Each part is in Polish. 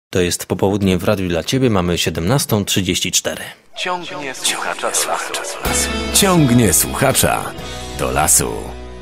To jest popołudnie w Radiu dla Ciebie, mamy 17:34. Ciągnie słuchacza do lasu. Ciągnie słuchacza do lasu.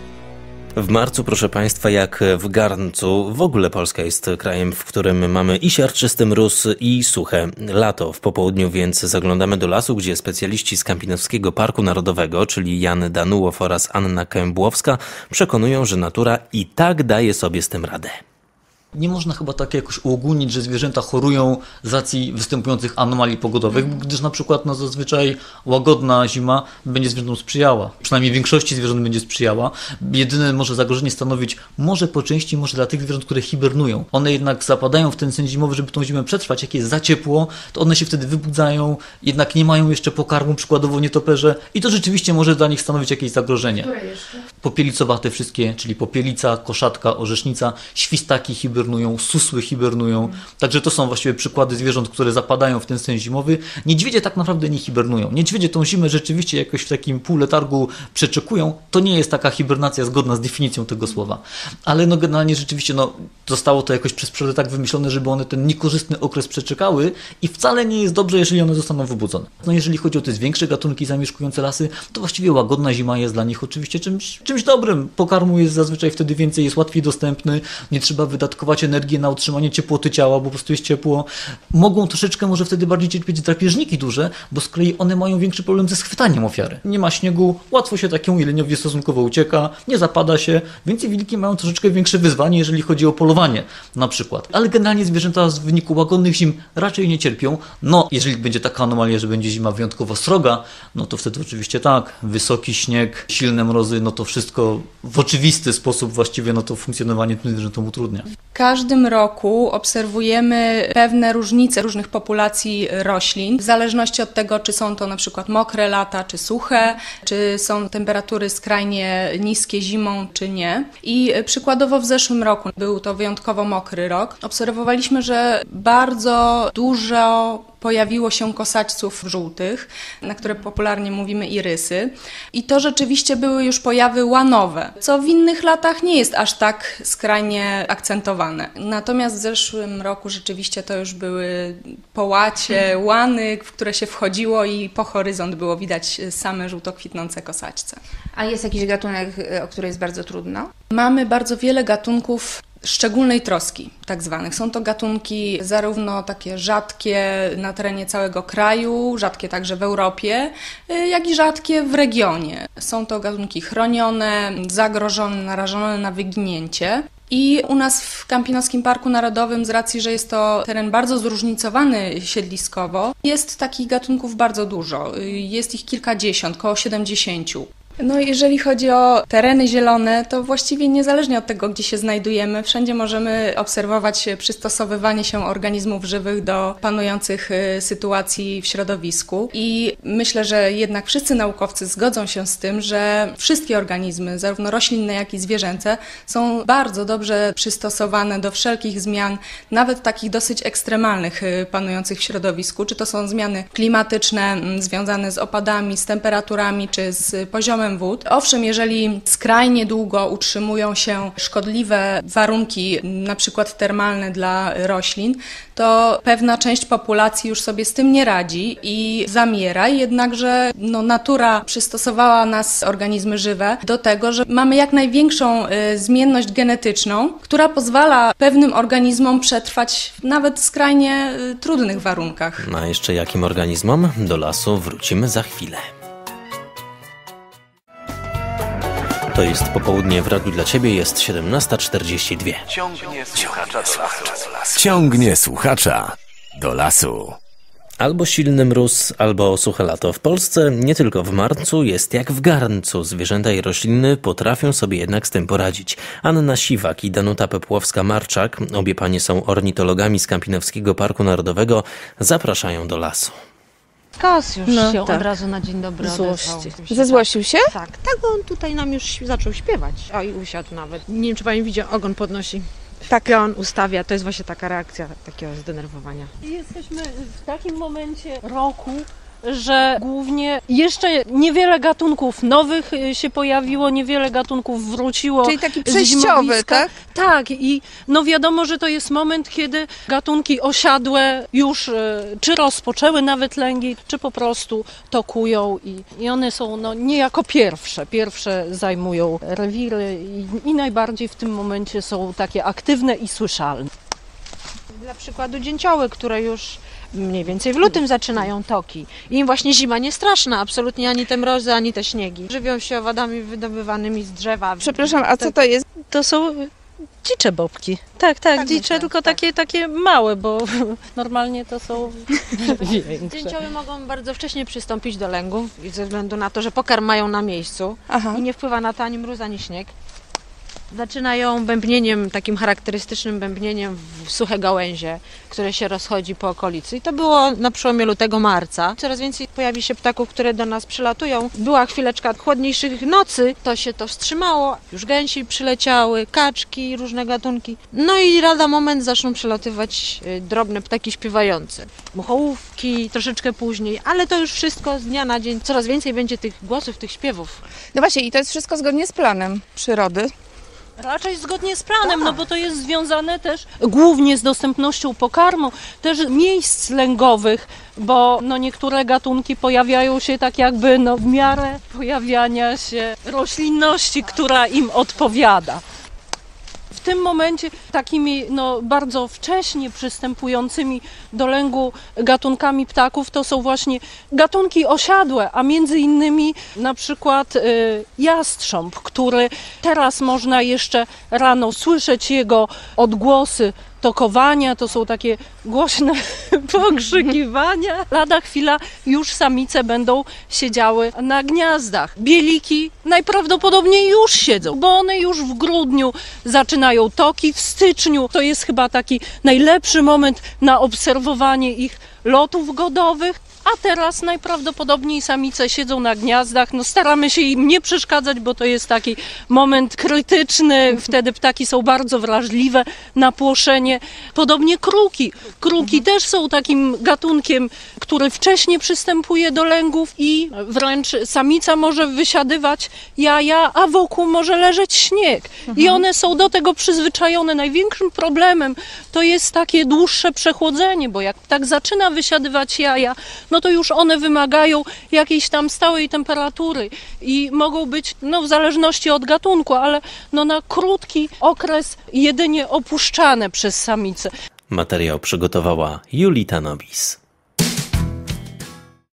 W marcu, proszę Państwa, jak w garncu, w ogóle Polska jest krajem, w którym mamy i siarczysty mróz, i suche lato. W popołudniu więc zaglądamy do lasu, gdzie specjaliści z Kampinoskiego Parku Narodowego, czyli Jan Danułow oraz Anna Kębłowska, przekonują, że natura i tak daje sobie z tym radę. Nie można chyba tak jakoś uogólnić, że zwierzęta chorują z racji występujących anomalii pogodowych, gdyż na przykład zazwyczaj łagodna zima będzie zwierzętom sprzyjała. Przynajmniej większości zwierząt będzie sprzyjała. Jedyne może zagrożenie stanowić może po części może dla tych zwierząt, które hibernują. One jednak zapadają w ten sen zimowy, żeby tą zimę przetrwać. Jak jest za ciepło, to one się wtedy wybudzają, jednak nie mają jeszcze pokarmu, przykładowo nietoperze, i to rzeczywiście może dla nich stanowić jakieś zagrożenie. Które jeszcze? Popielicowate wszystkie, czyli popielica, koszatka, orzesznica, świstaki hibernują, susły hibernują. Także to są właściwie przykłady zwierząt, które zapadają w ten sen zimowy. Niedźwiedzie tak naprawdę nie hibernują. Niedźwiedzie tą zimę rzeczywiście jakoś w takim półletargu przeczekują. To nie jest taka hibernacja zgodna z definicją tego słowa. Ale generalnie rzeczywiście zostało to jakoś przez przyrodę tak wymyślone, żeby one ten niekorzystny okres przeczekały i wcale nie jest dobrze, jeżeli one zostaną wybudzone. Jeżeli chodzi o te większe gatunki zamieszkujące lasy, to właściwie łagodna zima jest dla nich oczywiście czymś dobrym. Pokarmu jest zazwyczaj wtedy więcej, jest łatwiej dostępny, nie trzeba wydatkować energię na utrzymanie ciepłoty ciała, bo po prostu jest ciepło. Mogą troszeczkę może wtedy bardziej cierpieć drapieżniki duże, bo z kolei one mają większy problem ze schwytaniem ofiary. Nie ma śniegu, łatwo się takiemu jeleniowi stosunkowo ucieka, nie zapada się, więc i wilki mają troszeczkę większe wyzwanie, jeżeli chodzi o polowanie na przykład. Ale generalnie zwierzęta w wyniku łagodnych zim raczej nie cierpią. Jeżeli będzie taka anomalia, że będzie zima wyjątkowo sroga, to wtedy oczywiście tak, wysoki śnieg, silne mrozy, to wszystko w oczywisty sposób właściwie to funkcjonowanie tym zwierzętom utrudnia. W każdym roku obserwujemy pewne różnice różnych populacji roślin, w zależności od tego, czy są to na przykład mokre lata, czy suche, czy są temperatury skrajnie niskie zimą, czy nie. I przykładowo w zeszłym roku był to wyjątkowo mokry rok. Obserwowaliśmy, że bardzo dużo pojawiło się kosaćców żółtych, na które popularnie mówimy irysy. I to rzeczywiście były już pojawy łanowe, co w innych latach nie jest aż tak skrajnie akcentowane. Natomiast w zeszłym roku rzeczywiście to już były połacie, łany, w które się wchodziło i po horyzont było widać same żółto kwitnące kosaćce. A jest jakiś gatunek, o który jest bardzo trudno? Mamy bardzo wiele gatunków szczególnej troski, tak zwanych. Są to gatunki zarówno takie rzadkie na terenie całego kraju, rzadkie także w Europie, jak i rzadkie w regionie. Są to gatunki chronione, zagrożone, narażone na wyginięcie. I u nas w Kampinoskim Parku Narodowym, z racji, że jest to teren bardzo zróżnicowany siedliskowo, jest takich gatunków bardzo dużo. Jest ich kilkadziesiąt, około 70. Jeżeli chodzi o tereny zielone, to właściwie niezależnie od tego, gdzie się znajdujemy, wszędzie możemy obserwować przystosowywanie się organizmów żywych do panujących sytuacji w środowisku. I myślę, że jednak wszyscy naukowcy zgodzą się z tym, że wszystkie organizmy, zarówno roślinne, jak i zwierzęce, są bardzo dobrze przystosowane do wszelkich zmian, nawet takich dosyć ekstremalnych panujących w środowisku. Czy to są zmiany klimatyczne związane z opadami, z temperaturami, czy z poziomem wód. Owszem, jeżeli skrajnie długo utrzymują się szkodliwe warunki, na przykład termalne dla roślin, to pewna część populacji już sobie z tym nie radzi i zamiera, jednakże natura przystosowała nas, organizmy żywe, do tego, że mamy jak największą zmienność genetyczną, która pozwala pewnym organizmom przetrwać nawet w skrajnie trudnych warunkach. A jeszcze jakim organizmom? Do lasu wrócimy za chwilę. To jest popołudnie w Radiu dla Ciebie, jest 17:42. Ciągnie słuchacza do lasu. Ciągnie słuchacza do lasu. Albo silny mróz, albo suche lato. W Polsce nie tylko w marcu jest jak w garncu. Zwierzęta i rośliny potrafią sobie jednak z tym poradzić. Anna Siwak i Danuta Pepłowska-Marczak, obie panie są ornitologami z Kampinoskiego Parku Narodowego, zapraszają do lasu. Kos już się od razu na dzień dobry odezwał. Zezłościł się? Tak, on tutaj nam już zaczął śpiewać. I usiadł nawet. Nie wiem, czy pani widzi, ogon podnosi. Tak. Pion ustawia, to jest właśnie taka reakcja takiego zdenerwowania. Jesteśmy w takim momencie roku, że głównie jeszcze niewiele gatunków nowych się pojawiło, niewiele gatunków wróciło. Czyli taki przejściowy, tak? Tak, i no wiadomo, że to jest moment, kiedy gatunki osiadłe już czy rozpoczęły nawet lęgi, czy po prostu tokują i one są no, niejako pierwsze zajmują rewiry i najbardziej w tym momencie są takie aktywne i słyszalne. Dla przykładu dzięcioły, które już mniej więcej w lutym zaczynają toki. I im właśnie zima nie straszna, absolutnie ani te mrozy, ani te śniegi. Żywią się owadami wydobywanymi z drzewa. Przepraszam, a co to jest? To są dzicze bobki. Tak, dzicze, myślę, tylko tak. takie małe, bo normalnie to są większe. Dzięcioły mogą bardzo wcześnie przystąpić do lęgów ze względu na to, że pokarm mają na miejscu i nie wpływa na to ani mróz, ani śnieg. Zaczynają bębnieniem, takim charakterystycznym bębnieniem w suche gałęzie, które się rozchodzi po okolicy. I to było na przełomie lutego-marca. Coraz więcej pojawi się ptaków, które do nas przylatują. Była chwileczka chłodniejszych nocy, to się to wstrzymało. Już gęsi przyleciały, kaczki, różne gatunki. No i lada moment zaczną przylatywać drobne ptaki śpiewające. Muchołówki troszeczkę później, ale to już wszystko z dnia na dzień. Coraz więcej będzie tych głosów, tych śpiewów. No właśnie, i to jest wszystko zgodnie z planem przyrody. Raczej zgodnie z planem, no bo to jest związane też głównie z dostępnością pokarmu, też miejsc lęgowych, bo no niektóre gatunki pojawiają się tak jakby no w miarę pojawiania się roślinności, która im odpowiada. W tym momencie takimi no, bardzo wcześnie przystępującymi do lęgu gatunkami ptaków to są właśnie gatunki osiadłe, a między innymi na przykład jastrząb, który teraz można jeszcze rano słyszeć jego odgłosy tokowania, to są takie głośne pokrzykiwania. Lada chwila już samice będą siedziały na gniazdach. Bieliki najprawdopodobniej już siedzą, bo one już w grudniu zaczynają toki, w styczniu to jest chyba taki najlepszy moment na obserwowanie ich lotów godowych. A teraz najprawdopodobniej samice siedzą na gniazdach. No staramy się im nie przeszkadzać, bo to jest taki moment krytyczny. Wtedy ptaki są bardzo wrażliwe na płoszenie. Podobnie kruki. Kruki też są takim gatunkiem, który wcześniej przystępuje do lęgów i wręcz samica może wysiadywać jaja, a wokół może leżeć śnieg. I one są do tego przyzwyczajone. Największym problemem to jest takie dłuższe przechłodzenie, bo jak ptak zaczyna wysiadywać jaja, no to już one wymagają jakiejś tam stałej temperatury i mogą być, no w zależności od gatunku, ale no na krótki okres jedynie opuszczane przez samicę. Materiał przygotowała Julita Nobis.